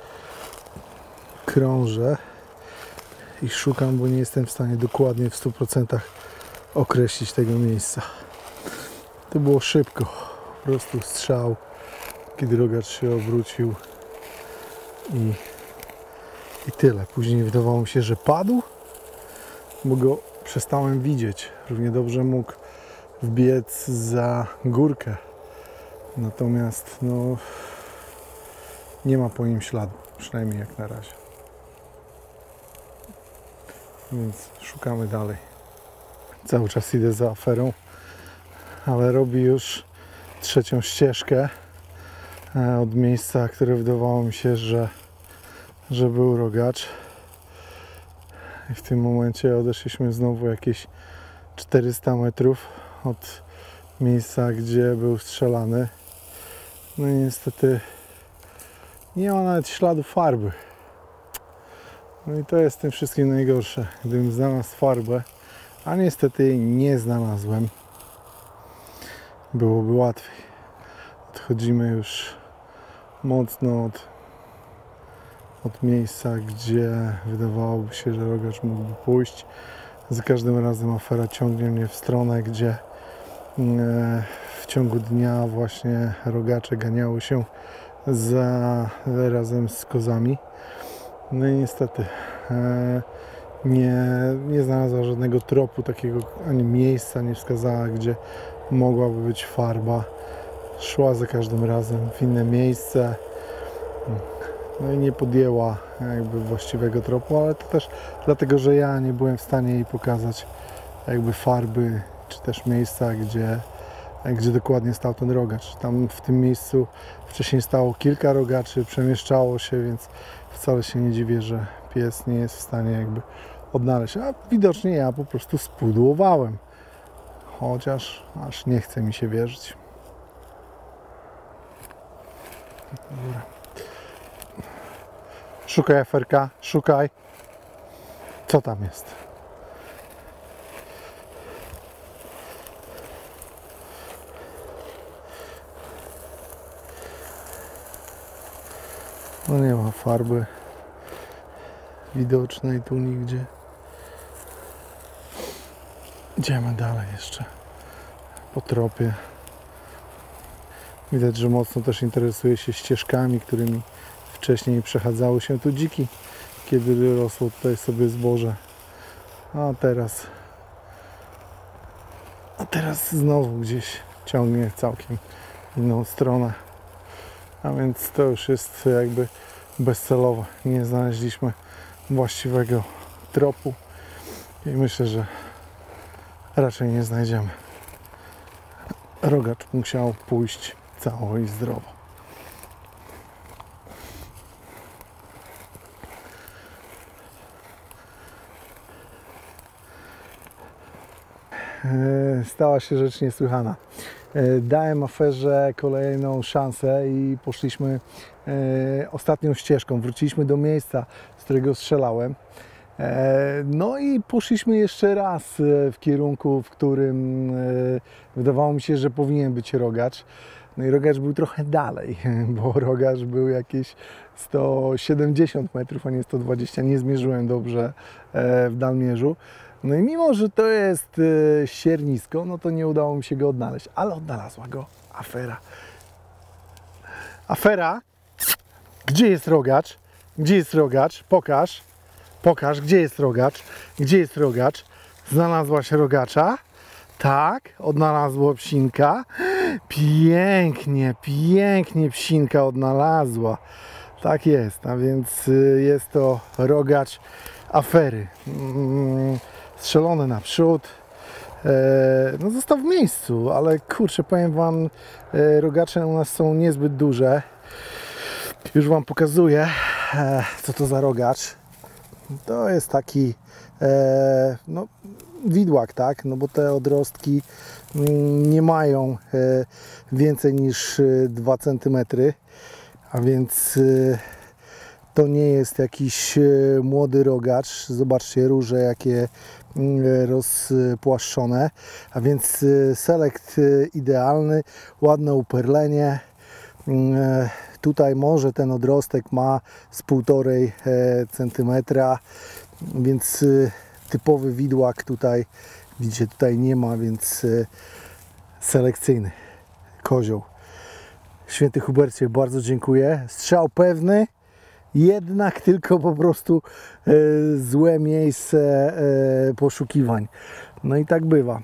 krążę i szukam, bo nie jestem w stanie dokładnie w stu procentach określić tego miejsca. To było szybko. Po prostu strzał, kiedy rogacz się obrócił i, i tyle. Później wydawało mi się, że padł, bo go przestałem widzieć. Równie dobrze mógł wbiec za górkę. Natomiast no, nie ma po nim śladu, przynajmniej jak na razie. Więc szukamy dalej. Cały czas idę za aferą, ale robi już trzecią ścieżkę od miejsca, które wydawało mi się, że, że był rogacz. I w tym momencie odeszliśmy znowu jakieś czterysta metrów od miejsca, gdzie był strzelany. No i niestety nie ma nawet śladu farby. No i to jest tym wszystkim najgorsze. Gdybym znalazł farbę, a niestety jej nie znalazłem, byłoby łatwiej. Odchodzimy już mocno od, od miejsca, gdzie wydawałoby się, że rogacz mógłby pójść. Za każdym razem afera ciągnie mnie w stronę, gdzie e, w ciągu dnia właśnie rogacze ganiały się za, razem z kozami. No i niestety e, nie, nie znalazła żadnego tropu, takiego ani miejsca nie wskazała, gdzie mogłaby być farba. Szła za każdym razem w inne miejsce. No i nie podjęła jakby właściwego tropu, ale to też dlatego, że ja nie byłem w stanie jej pokazać jakby farby, czy też miejsca, gdzie, gdzie dokładnie stał ten rogacz. Tam w tym miejscu wcześniej stało kilka rogaczy, przemieszczało się, więc wcale się nie dziwię, że pies nie jest w stanie jakby odnaleźć. A widocznie ja po prostu spudłowałem. Chociaż aż nie chce mi się wierzyć. Dobra. Szukaj, aferka, szukaj. Co tam jest? No nie ma farby widocznej tu nigdzie. Idziemy dalej jeszcze po tropie. Widać, że mocno też interesuje się ścieżkami, którymi wcześniej przechadzały się tu dziki, kiedy rosło tutaj sobie zboże. A teraz a teraz znowu gdzieś ciągnie w całkiem inną stronę. A więc to już jest jakby bezcelowo. Nie znaleźliśmy właściwego tropu i myślę, że raczej nie znajdziemy. Rogacz musiał pójść cało i zdrowo. Stała się rzecz niesłychana. Dałem aferze kolejną szansę i poszliśmy ostatnią ścieżką. Wróciliśmy do miejsca, z którego strzelałem. No i poszliśmy jeszcze raz w kierunku, w którym wydawało mi się, że powinien być rogacz. No i rogacz był trochę dalej, bo rogacz był jakieś sto siedemdziesiąt metrów, a nie sto dwadzieścia. Nie zmierzyłem dobrze w dalmierzu. No i mimo, że to jest e, siernisko, no to nie udało mi się go odnaleźć, ale odnalazła go afera. Afera? Gdzie jest rogacz? Gdzie jest rogacz? Pokaż. Pokaż, gdzie jest rogacz? Gdzie jest rogacz? Znalazłaś rogacza? Tak, odnalazło psinka. Pięknie, pięknie psinka odnalazła. Tak jest, a więc jest to rogacz afery. Mm. Strzelony naprzód, no został w miejscu, ale kurczę, powiem Wam, rogacze u nas są niezbyt duże. Już Wam pokazuję, co to za rogacz. To jest taki no, widłak, tak? No bo te odrostki nie mają więcej niż dwa centymetry, a więc to nie jest jakiś młody rogacz. Zobaczcie róże jakie rozpłaszczone, a więc selekt idealny, ładne uperlenie. Tutaj może ten odrostek ma z półtorej centymetra, więc typowy widłak tutaj, widzicie, tutaj nie ma, więc selekcyjny kozioł. Święty Hubercie, bardzo dziękuję. Strzał pewny, jednak tylko po prostu e, złe miejsce e, poszukiwań. No i tak bywa.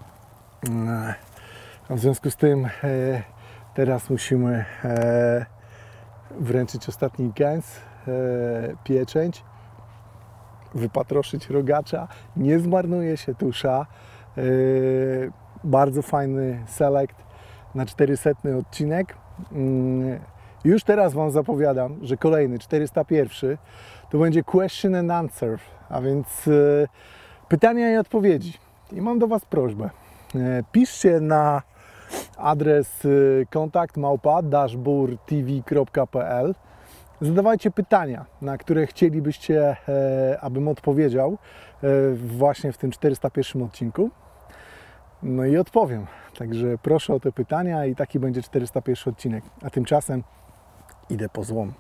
E, w związku z tym e, teraz musimy e, wręczyć ostatni kęs, e, pieczęć, wypatroszyć rogacza. Nie zmarnuje się tusza. E, bardzo fajny selekt na czterysetny odcinek. E, Już teraz Wam zapowiadam, że kolejny, czterysta jeden, to będzie question and answer, a więc e, pytania i odpowiedzi. I mam do Was prośbę. E, piszcie na adres e, kontakt małpa dashboard t v kropka p l. Zadawajcie pytania, na które chcielibyście, e, abym odpowiedział e, właśnie w tym czterysta pierwszym odcinku. No i odpowiem. Także proszę o te pytania i taki będzie czterysta pierwszy odcinek. A tymczasem idę po złom.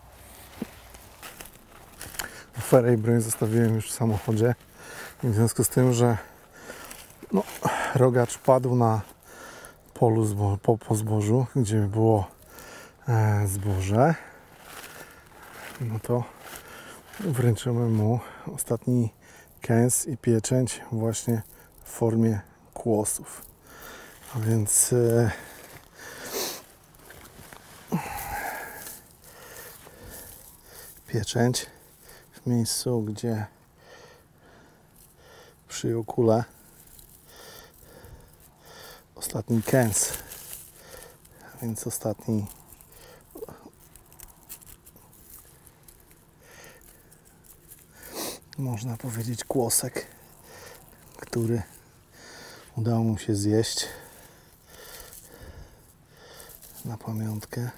Aferę i broń zostawiłem już w samochodzie. W związku z tym, że no, rogacz padł na polu zbo po, po zbożu, gdzie było e, zboże, no to wręczymy mu ostatni kęs i pieczęć właśnie w formie kłosów. A więc e, pieczęć w miejscu, gdzie przyjął kulę. Ostatni kęs, a więc ostatni można powiedzieć kłosek, który udało mu się zjeść na pamiątkę.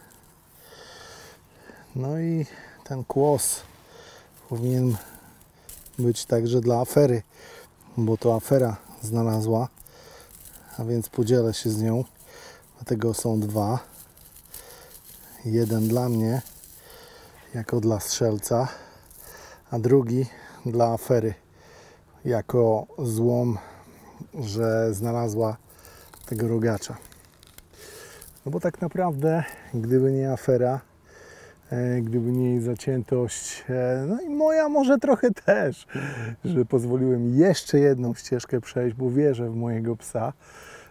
No i ten kłos powinien być także dla afery, bo to afera znalazła, a więc podzielę się z nią. Dlatego są dwa. Jeden dla mnie, jako dla strzelca, a drugi dla afery, jako złom, że znalazła tego rogacza. No bo tak naprawdę, gdyby nie afera, gdyby nie jej zaciętość, no i moja może trochę też, że pozwoliłem jeszcze jedną ścieżkę przejść, bo wierzę w mojego psa,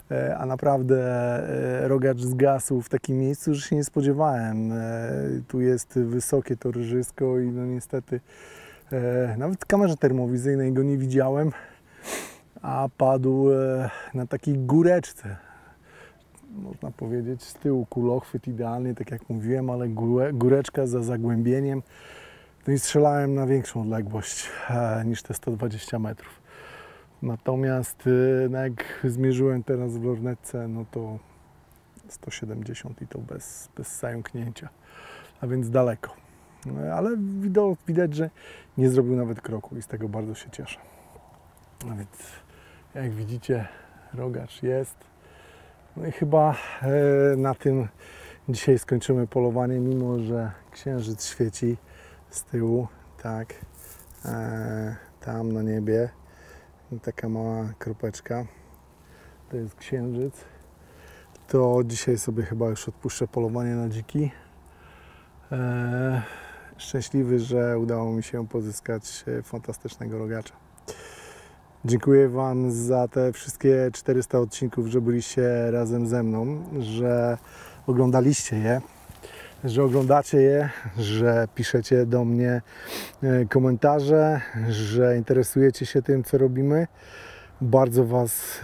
a naprawdę rogacz zgasł w takim miejscu, że się nie spodziewałem. Tu jest wysokie torżysko i no niestety nawet w kamerze termowizyjnej go nie widziałem, a padł na takiej góreczce. Można powiedzieć z tyłu kulochwyt idealnie, tak jak mówiłem, ale góreczka za zagłębieniem. No i strzelałem na większą odległość niż te sto dwadzieścia metrów. Natomiast no jak zmierzyłem teraz w lornetce, no to sto siedemdziesiąt i to bez, bez zająknięcia, a więc daleko. Ale widać, że nie zrobił nawet kroku i z tego bardzo się cieszę. A więc jak widzicie, rogacz jest. No i chyba na tym dzisiaj skończymy polowanie, mimo że księżyc świeci z tyłu, tak, tam na niebie. I taka mała kropeczka, to jest księżyc. To dzisiaj sobie chyba już odpuszczę polowanie na dziki. Eee, szczęśliwy, że udało mi się pozyskać fantastycznego rogacza. Dziękuję Wam za te wszystkie czterysta odcinków, że byliście razem ze mną, że oglądaliście je, że oglądacie je, że piszecie do mnie komentarze, że interesujecie się tym, co robimy. Bardzo Was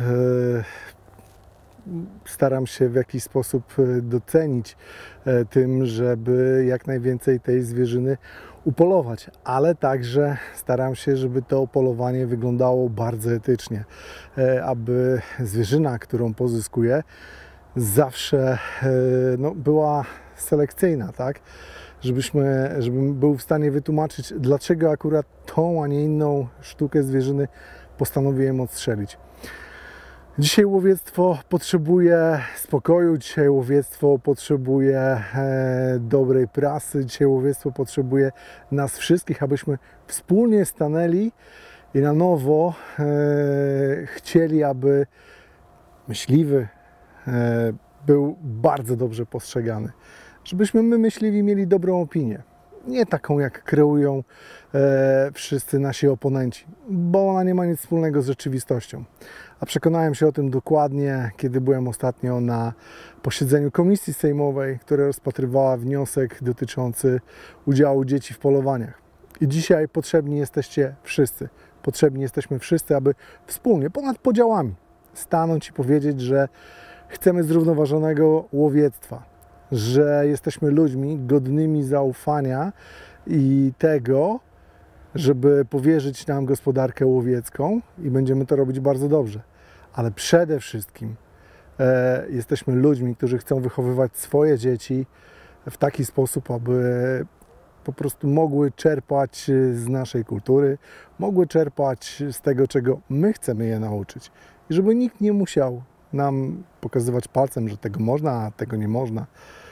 staram się w jakiś sposób docenić tym, żeby jak najwięcej tej zwierzyny upolować, ale także staram się, żeby to polowanie wyglądało bardzo etycznie, aby zwierzyna, którą pozyskuję, zawsze no, była selekcyjna, tak? Żebyśmy, żebym był w stanie wytłumaczyć, dlaczego akurat tą, a nie inną sztukę zwierzyny postanowiłem odstrzelić. Dzisiaj łowiectwo potrzebuje spokoju, dzisiaj łowiectwo potrzebuje e, dobrej prasy, dzisiaj łowiectwo potrzebuje nas wszystkich, abyśmy wspólnie stanęli i na nowo e, chcieli, aby myśliwy e, był bardzo dobrze postrzegany. Żebyśmy my myśliwi mieli dobrą opinię. Nie taką, jak kreują e, wszyscy nasi oponenci, bo ona nie ma nic wspólnego z rzeczywistością. A przekonałem się o tym dokładnie, kiedy byłem ostatnio na posiedzeniu komisji sejmowej, która rozpatrywała wniosek dotyczący udziału dzieci w polowaniach. I dzisiaj potrzebni jesteście wszyscy. Potrzebni jesteśmy wszyscy, aby wspólnie, ponad podziałami, stanąć i powiedzieć, że chcemy zrównoważonego łowiectwa, że jesteśmy ludźmi godnymi zaufania i tego, żeby powierzyć nam gospodarkę łowiecką i będziemy to robić bardzo dobrze. Ale przede wszystkim e, jesteśmy ludźmi, którzy chcą wychowywać swoje dzieci w taki sposób, aby po prostu mogły czerpać z naszej kultury, mogły czerpać z tego, czego my chcemy je nauczyć. I żeby nikt nie musiał nam pokazywać palcem, że tego można, a tego nie można.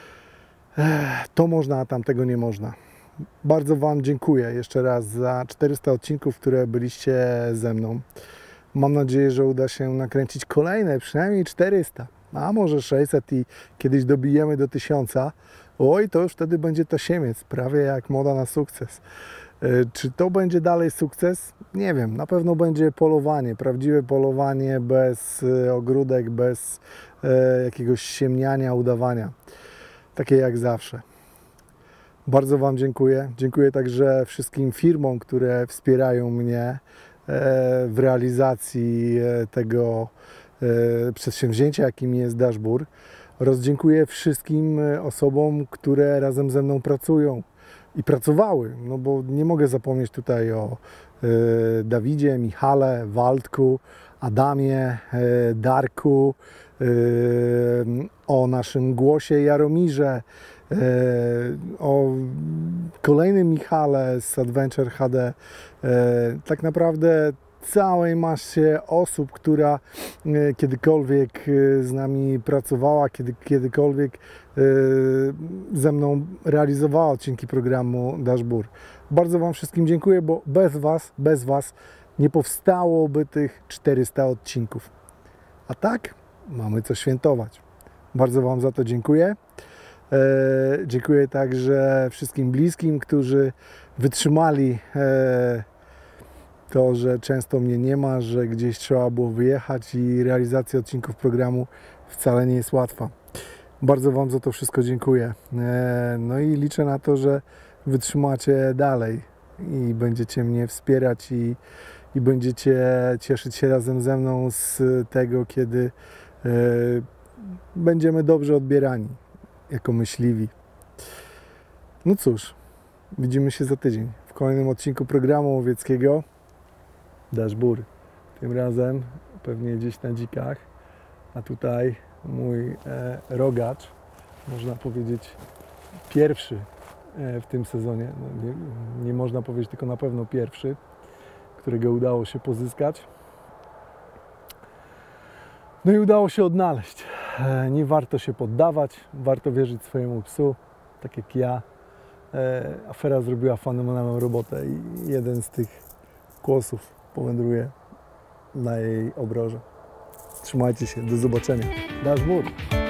To można, a tamtego nie można. Bardzo Wam dziękuję jeszcze raz za czterysta odcinków, które byliście ze mną. Mam nadzieję, że uda się nakręcić kolejne, przynajmniej czterysta, a może sześćset i kiedyś dobijemy do tysiąca. Oj, to już wtedy będzie tasiemiec, prawie jak moda na sukces. Czy to będzie dalej sukces? Nie wiem, na pewno będzie polowanie, prawdziwe polowanie bez ogródek, bez jakiegoś siemniania, udawania. Takie jak zawsze. Bardzo Wam dziękuję. Dziękuję także wszystkim firmom, które wspierają mnie w realizacji tego przedsięwzięcia, jakim jest Dashbur. Oraz dziękuję wszystkim osobom, które razem ze mną pracują i pracowały, no bo nie mogę zapomnieć tutaj o Dawidzie, Michale, Waldku, Adamie, Darku, o naszym głosie Jaromirze, o kolejnym Michale z Adventure H D. Tak naprawdę całej masie osób, która kiedykolwiek z nami pracowała, kiedy, kiedykolwiek ze mną realizowała odcinki programu Dashbur. Bardzo Wam wszystkim dziękuję, bo bez Was, bez Was nie powstałoby tych czterysta odcinków. A tak mamy co świętować. Bardzo Wam za to dziękuję. E, dziękuję także wszystkim bliskim, którzy wytrzymali e, to, że często mnie nie ma, że gdzieś trzeba było wyjechać i realizacja odcinków programu wcale nie jest łatwa. Bardzo Wam za to wszystko dziękuję. No i liczę na to, że wytrzymacie dalej i będziecie mnie wspierać i, i będziecie cieszyć się razem ze mną z tego, kiedy e, będziemy dobrze odbierani jako myśliwi. No cóż, widzimy się za tydzień w kolejnym odcinku programu łowieckiego Dashbur. Tym razem pewnie gdzieś na dzikach, a tutaj mój e, rogacz, można powiedzieć pierwszy e, w tym sezonie, no, nie, nie można powiedzieć, tylko na pewno pierwszy, którego udało się pozyskać. No i udało się odnaleźć. E, nie warto się poddawać, warto wierzyć swojemu psu, tak jak ja. E, afera zrobiła fenomenalną robotę i jeden z tych kłosów powędruje na jej obroże. Trzymajcie się, do zobaczenia. Dashbur.